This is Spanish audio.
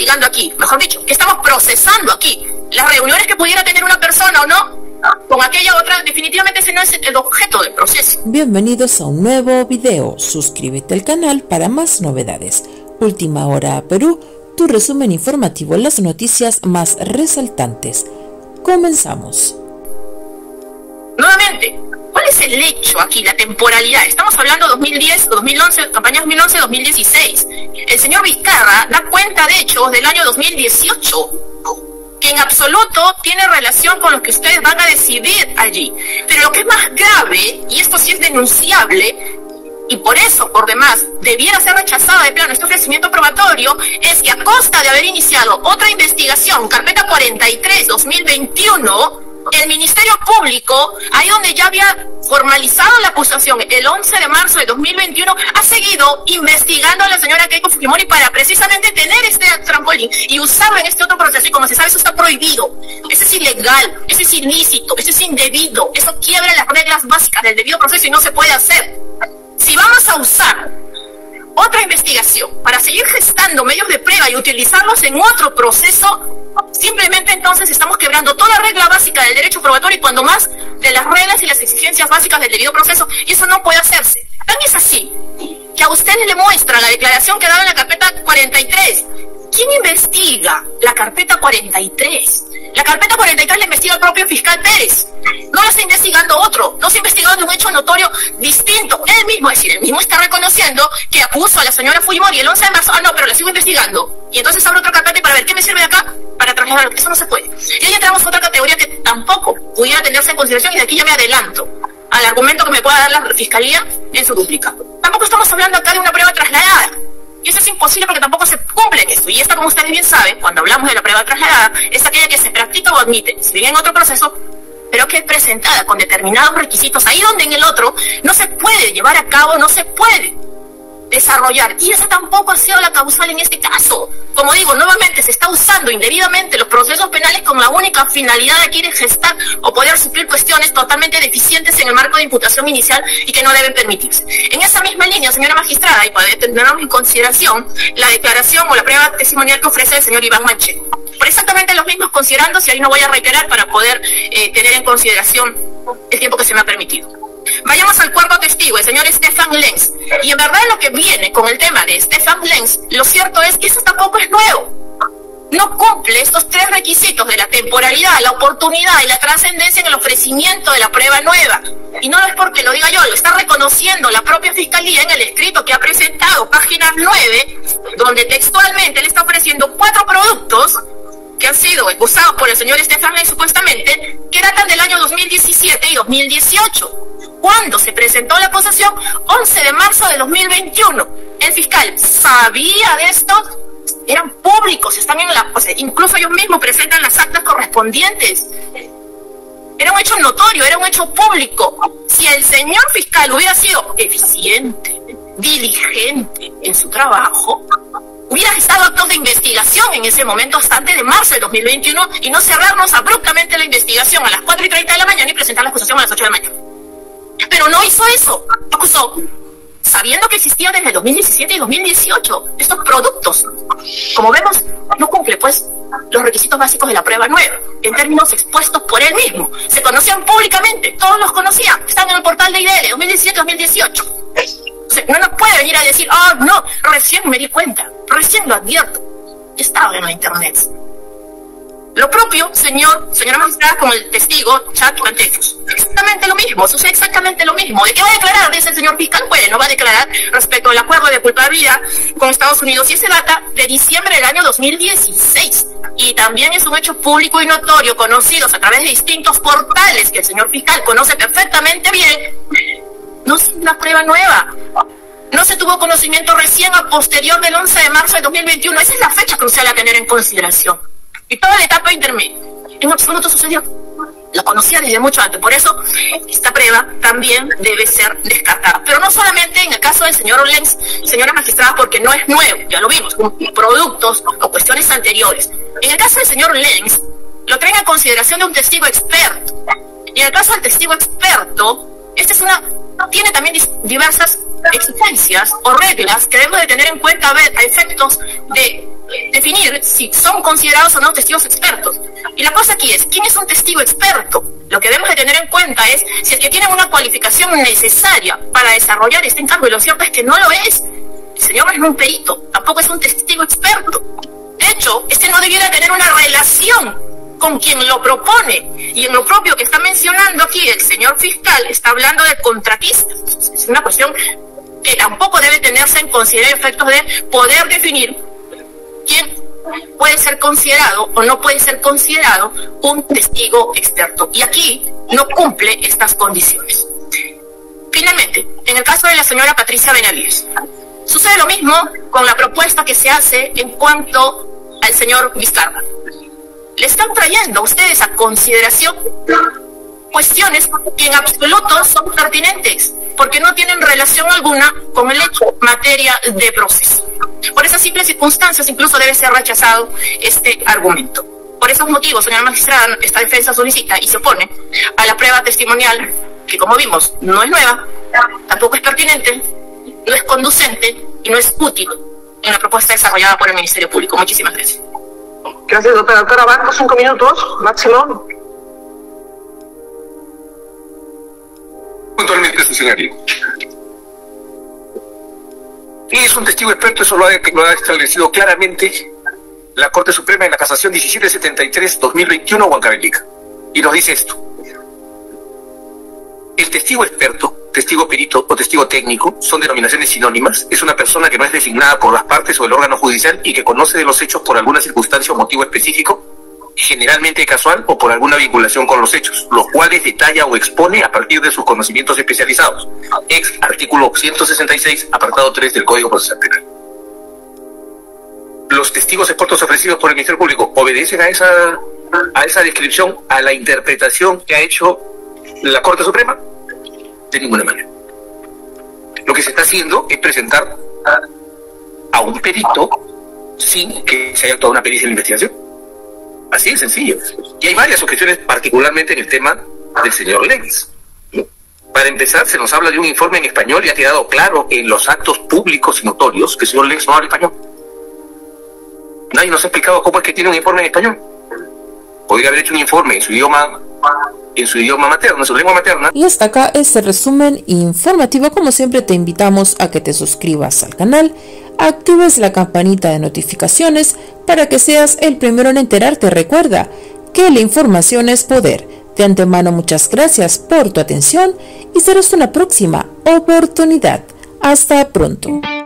investigando aquí? Mejor dicho, ¿qué estamos procesando aquí? Las reuniones que pudiera tener una persona o no, con aquella otra, definitivamente ese no es el objeto del proceso. Bienvenidos a un nuevo video. Suscríbete al canal para más novedades. Última Hora Perú, tu resumen informativo en las noticias más resaltantes. Comenzamos. Nuevamente, ¿cuál es el hecho aquí, la temporalidad? Estamos hablando 2010, 2011, campaña 2011-2016. El señor Vizcarra da cuenta de hechos del año 2018, que en absoluto tiene relación con lo que ustedes van a decidir allí. Pero lo que es más grave, y esto sí es denunciable, y por eso, por demás, debiera ser rechazada de plano este ofrecimiento probatorio, es que a costa de haber iniciado otra investigación, carpeta 43-2021, el Ministerio Público, ahí donde ya había formalizado la acusación el 11 de marzo de 2021, ha seguido investigando a la señora Keiko Fujimori para precisamente tener este trampolín y usarlo en este otro proceso. Y como se sabe, eso está prohibido. Eso es ilegal, eso es ilícito, eso es indebido, eso quiebra las reglas básicas del debido proceso y no se puede hacer. Si vamos a usar otra investigación para seguir gestando medios de prueba y utilizarlos en otro proceso, simplemente entonces estamos quebrando toda regla básica del derecho probatorio y cuando más de las reglas y las exigencias básicas del debido proceso, y eso no puede hacerse. También es así, que a ustedes le muestra la declaración que daba en la carpeta 43. ¿Quién investiga la carpeta 43? La carpeta 43 la investiga el propio fiscal Pérez. No la está investigando otro, no se ha investigado un hecho notorio distinto. Él mismo, es decir, él mismo está reconociendo que acusó a la señora Fujimori el 11 de marzo. No, pero la sigo investigando. Y entonces abre otra carpeta y para ver qué me sirve de acá, para trasladarlo. Eso no se puede. Y ahí entramos a otra categoría que tampoco pudiera tenerse en consideración, y de aquí ya me adelanto al argumento que me pueda dar la Fiscalía en su dúplica. Tampoco estamos hablando acá de una prueba trasladada. Y eso es imposible porque tampoco se cumple en esto. Y esta, como ustedes bien saben, cuando hablamos de la prueba trasladada, es aquella que se practica o admite, si bien en otro proceso, pero que es presentada con determinados requisitos, ahí donde en el otro no se puede llevar a cabo, no se puede desarrollar. Y esa tampoco ha sido la causal en este caso. Como digo, nuevamente se está usando indebidamente los procesos penales con la única finalidad de aquí de gestar o poder suplir cuestiones totalmente deficientes en el marco de imputación inicial y que no deben permitirse. En esa misma línea, señora magistrada, y para tenernos en consideración la declaración o la prueba testimonial que ofrece el señor Iván Manchego. Por exactamente los mismos considerandos, y ahí no voy a reiterar para poder tener en consideración el tiempo que se me ha permitido. Vayamos al cuarto testigo, el señor Stefan Lenz. Y en verdad lo que viene con el tema de Stefan Lenz, lo cierto es que eso tampoco es nuevo. No cumple estos tres requisitos de la temporalidad, la oportunidad y la trascendencia en el ofrecimiento de la prueba nueva. Y no es porque lo diga yo, lo está reconociendo la propia Fiscalía en el escrito que ha presentado, página 9, donde textualmente le está ofreciendo 4 productos que han sido usados por el señor Stefan Lenz supuestamente, que datan del año 2017 y 2018. Cuando se presentó la acusación, 11 de marzo de 2021, el fiscal sabía de esto, eran públicos, están en la, o sea, incluso ellos mismos presentan las actas correspondientes. Era un hecho notorio, era un hecho público. Si el señor fiscal hubiera sido eficiente, diligente en su trabajo, hubiera estado actos de investigación en ese momento hasta antes de marzo de 2021 y no cerrarnos abruptamente la investigación a las 4:30 de la mañana y presentar la acusación a las 8 de la mañana. Pero no hizo eso, acusó, sabiendo que existían desde 2017 y 2018 estos productos. Como vemos, no cumple pues los requisitos básicos de la prueba nueva, en términos expuestos por él mismo. Se conocían públicamente, todos los conocían, están en el portal de IDL, 2017-2018. O sea, no nos puede venir a decir, no, recién me di cuenta, recién lo advierto. Estaba en la internet. Lo propio, señora magistrada, con el testigo Chad Cantefus. Exactamente lo mismo, sucede exactamente lo mismo. ¿De qué va a declarar? Dice el señor fiscal. Bueno, va a declarar respecto al acuerdo de culpabilidad con Estados Unidos, y ese data de diciembre del año 2016. Y también es un hecho público y notorio, conocidos a través de distintos portales que el señor fiscal conoce perfectamente bien. No es una prueba nueva. No se tuvo conocimiento recién a posterior del 11 de marzo de 2021. Esa es la fecha crucial a tener en consideración. Y toda la etapa intermedia, en absoluto sucedió. Lo conocía desde mucho antes. Por eso, esta prueba también debe ser descartada. Pero no solamente en el caso del señor Lenz, señora magistrada, porque no es nuevo, ya lo vimos, con productos o cuestiones anteriores. En el caso del señor Lenz, lo traen a consideración de un testigo experto. Y en el caso del testigo experto, tiene también diversas exigencias o reglas que debemos de tener en cuenta a efectos de definir si son considerados o no testigos expertos. Y la cosa aquí es, ¿quién es un testigo experto? Lo que debemos de tener en cuenta es si es que tienen una cualificación necesaria para desarrollar este encargo, y lo cierto es que no lo es. El señor no es un perito, tampoco es un testigo experto. De hecho, este no debiera tener una relación con quien lo propone. Y en lo propio que está mencionando aquí el señor fiscal, está hablando de contratista. Es una cuestión que tampoco debe tenerse en consideración efectos de poder definir quién puede ser considerado o no puede ser considerado un testigo experto. Y aquí no cumple estas condiciones. Finalmente, en el caso de la señora Patricia Benavides, sucede lo mismo con la propuesta que se hace en cuanto al señor Vizcarra. Le están trayendo a ustedes a consideración cuestiones que en absoluto son pertinentes, porque no tienen relación alguna con el hecho materia de proceso. Por esas simples circunstancias incluso debe ser rechazado este argumento. Por esos motivos, señora magistrada, esta defensa solicita y se opone a la prueba testimonial, que como vimos no es nueva, tampoco es pertinente, no es conducente y no es útil en la propuesta desarrollada por el Ministerio Público. Muchísimas gracias. Gracias, doctora Barco. 5 minutos, máximo. Puntualmente, funcionario. Y es un testigo experto, eso lo ha establecido claramente la Corte Suprema en la Casación 1773-2021, Huancavelica. Y nos dice esto. El testigo experto, testigo perito o testigo técnico son denominaciones sinónimas. Es una persona que no es designada por las partes o el órgano judicial y que conoce de los hechos por alguna circunstancia o motivo específico, generalmente casual o por alguna vinculación con los hechos, los cuales detalla o expone a partir de sus conocimientos especializados. Ex artículo 166, apartado 3 del Código Procesal Penal. Los testigos expertos ofrecidos por el Ministerio Público obedecen a esa descripción, a la interpretación que ha hecho la Corte Suprema. De ninguna manera. Lo que se está haciendo es presentar a un perito sin que se haya actuado una pericia en la investigación. Así de sencillo. Y hay varias objeciones, particularmente en el tema del señor Lenz. Para empezar, se nos habla de un informe en español y ha quedado claro en los actos públicos y notorios que el señor Lenz no habla español. Nadie nos ha explicado cómo es que tiene un informe en español. Podría haber hecho un informe en su idioma materno, en su lengua materna. Y hasta acá este resumen informativo. Como siempre, te invitamos a que te suscribas al canal, actives la campanita de notificaciones para que seas el primero en enterarte. Recuerda que la información es poder. De antemano, muchas gracias por tu atención y será hasta una próxima oportunidad. Hasta pronto.